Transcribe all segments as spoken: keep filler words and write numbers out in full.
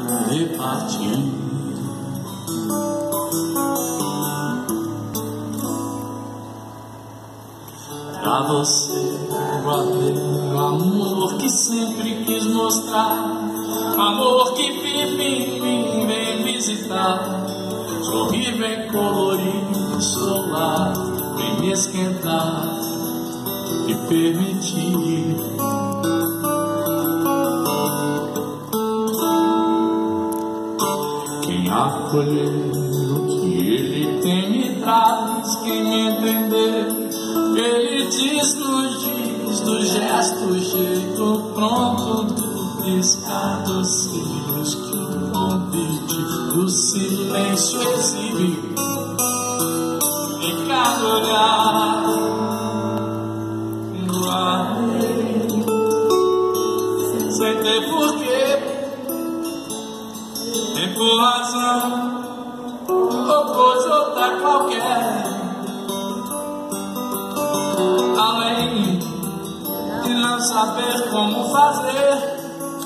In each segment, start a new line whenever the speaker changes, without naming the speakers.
repartir. Pra você guardei o amor que sempre quis mostrar, amor que vive em mim, vem visitar, sorri, vem colorir, solar, vem me esquentar e permitir. Quem acolher o que ele tem me traz, quem me entender, ele diz, nos diz, do gesto, jeito pronto, do piscar dos cílios, que o convite do silêncio exibe em cada olhar. Guardei, sem ter porquê, nem por razão ou coisa outra qualquer, além de não saber como fazer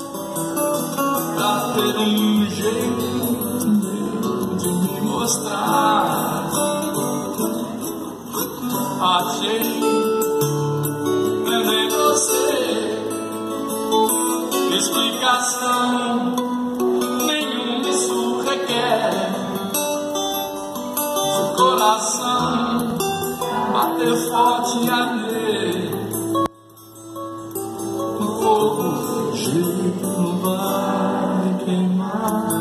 pra ter um jeito de me mostrar. Achei em você explicação nenhuma, isso requer o coração bater forte e arder no fogo, jeito não vai queimar.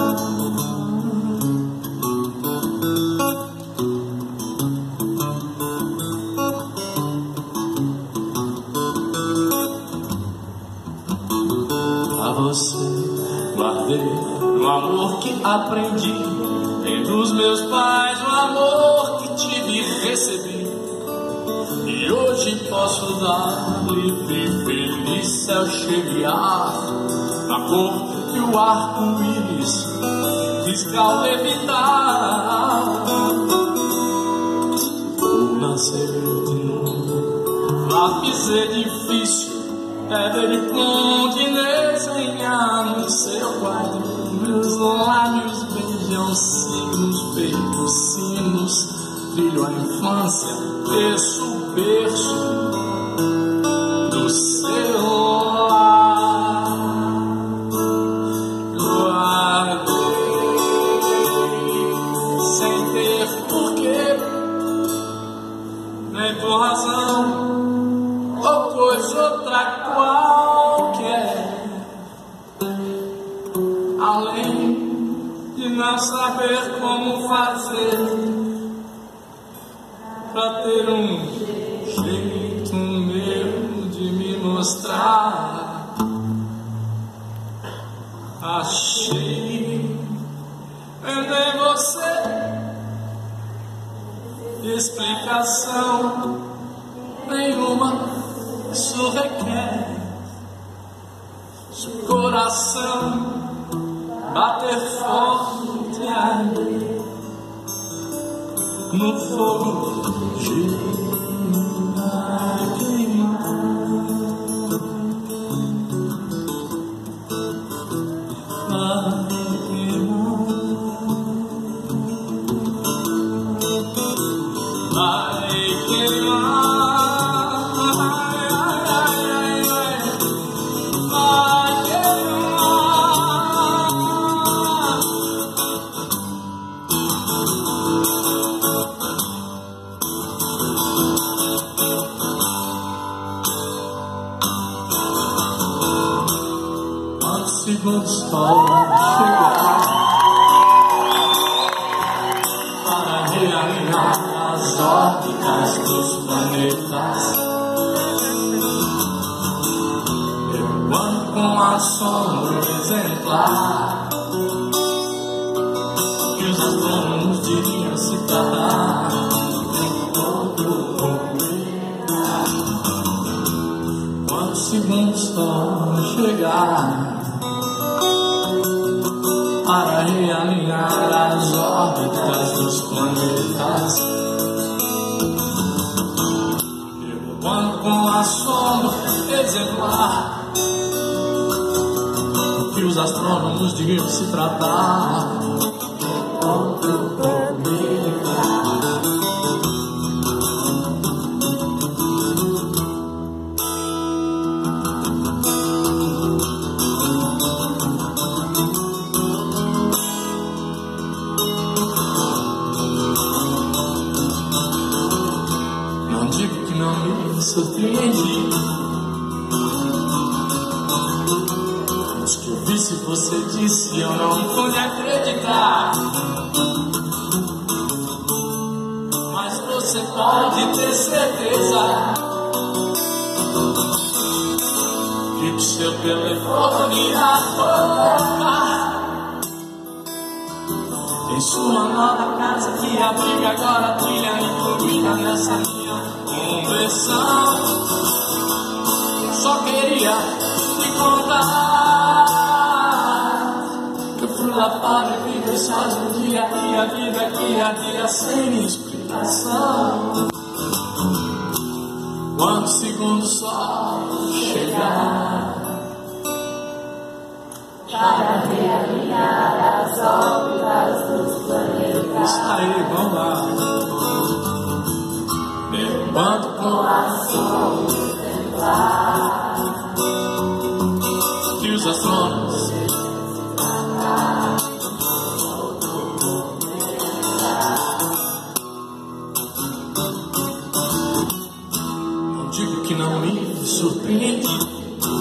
Pra você guardei o amor que aprendi, vem dos meus pais, o amor que tive e recebi, e hoje posso dar livre, feliz, céu cheio de ar, na cor que o arco-íris risca ao levitar. Vou nascer de novo, lápis é difícil, é ver onde desenhar no seu quadro. Meus lábios beijam sinos, feitos sinos, trilho a infância, berço, berço do seu lar. Guardei sem ter porquê, nem por razão ou coisa outra qualquer, além de não saber como fazer pra ter um jeito meu de me mostrar. Achei em você explicação nenhuma, isso requer seu coração bater forte e arder no fogo, jeito vai queimar, vai queimar, vai queimar. Segundo sol chegar para realinhar as órbitas dos planetas, eu ando com a sombra exemplar que os astrônomos diriam se tratar em todo momento. Quando o segundo sol chegar para realinhar as órbitas dos planetas, eu ando com a sombra exemplar que os astrônomos deviam se tratar. Outro planeta. Não digo que não me surpreendi, mas que eu vi se você disse eu não pude acreditar. Mas você pode ter certeza que o seu telefone irá tocar em sua nova casa que abriga agora trilha incluída nessa minha conversão. Só queria te contar que eu fui lá fora e vi pessoas no dia a dia, a vida aqui a dia sem explicação. Quando o segundo sol chegar para realinhar as órbitas dos planetas. Isso aí, vamos lá. Derrubando com ação contemplar que os astrônomos não digo que não me surpreendi,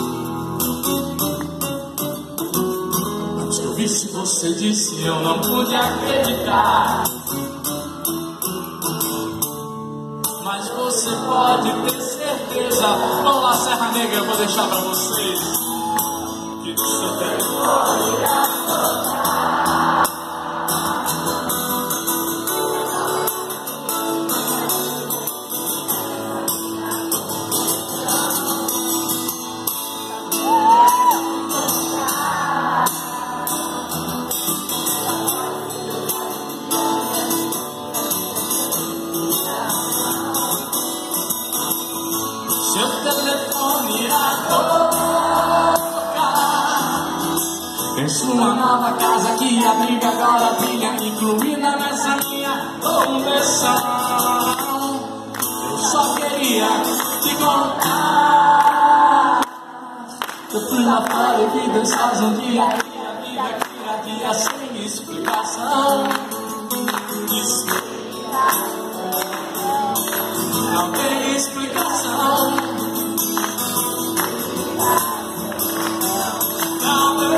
se você disse eu não pude acreditar. Mas você pode ter certeza. Vamos lá, Serra Negra, eu vou deixar pra vocês que do seu telefone irá tocar. Seu telefone irá tocar em sua nova casa que abriga agora brilha, incluída nessa minha conversão. Eu só queria te contar que eu fui lá fora e vi danças um dia a dia, vida aqui a dia sem explicação. Não tem explicação. Não tem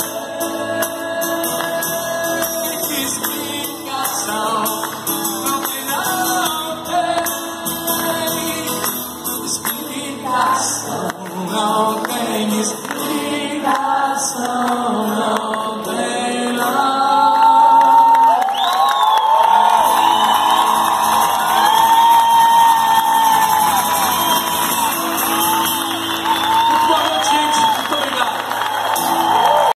explicação. Não tem, não tem explicação. Não tem explicação.